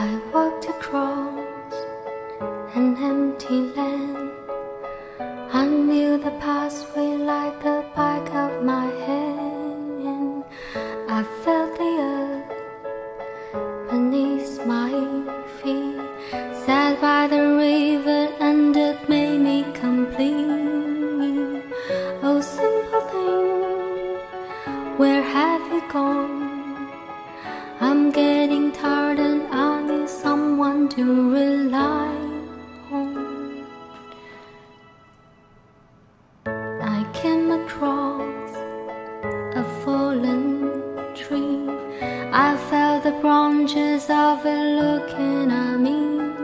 I walked across an empty land. I knew the pathway like the back of my hand. I felt the earth beneath my feet. Sat by the river and it made me complete. Oh, simple thing, where have you gone? I'm getting tired and I need someone to rely on. I came across a fallen tree. I felt the branches of it looking at me.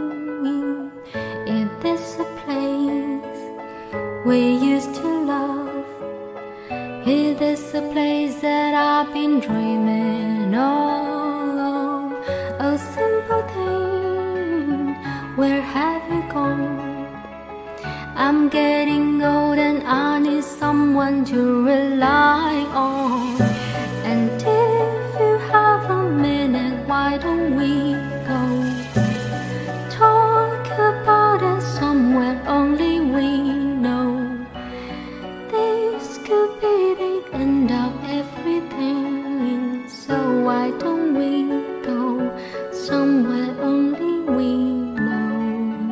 Is this a place we used to love? Is this a place that I've been dreaming of? Oh, simple thing, where have you gone? I'm getting old and I need someone to rely on. And if you have a minute, why don't we go talk about it somewhere only we know? This could be the end of everything, so why don't we go somewhere only we know?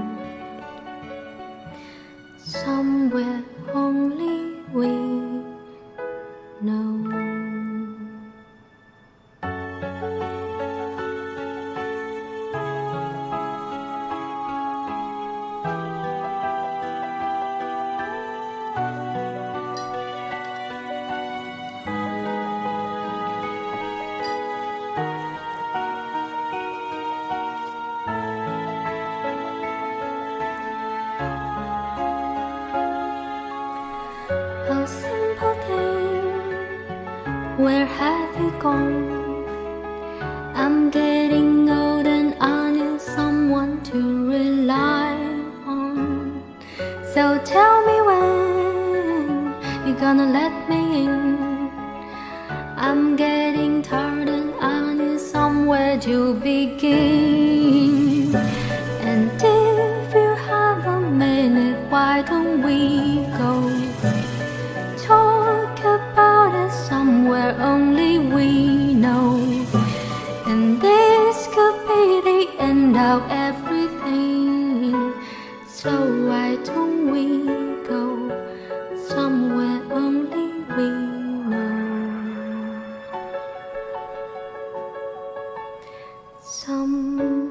Somewhere only we know. Oh, simple thing, where have you gone? I'm getting old and I need someone to rely on. So tell me when you're gonna let me in. I'm getting tired and I need somewhere to begin. And if you have a minute, why don't we go talk about it somewhere only we know? And this could be the end of everything, so why don't we go somewhere only we know?